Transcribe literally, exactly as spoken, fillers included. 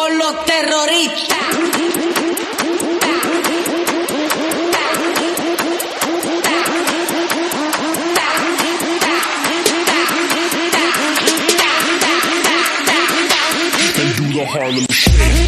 con los terroristas. And do the Harlem Shake.